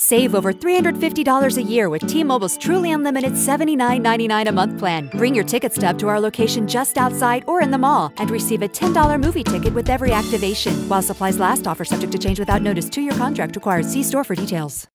Save over $350 a year with T-Mobile's truly unlimited $79.99 a month plan. Bring your ticket stub to our location just outside or in the mall and receive a $10 movie ticket with every activation. While supplies last, offer subject to change without notice. 2-year contract required. See store for details.